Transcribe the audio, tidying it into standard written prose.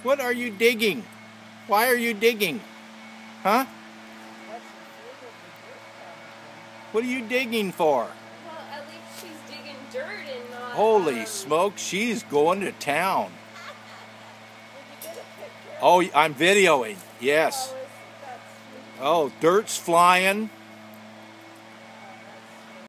What are you digging? Why are you digging? Huh? What are you digging for? Well, at least she's digging dirt and not... Holy smoke, she's going to town. Did you get a picture? Oh, I'm videoing. Yes. That's... Oh, dirt's flying.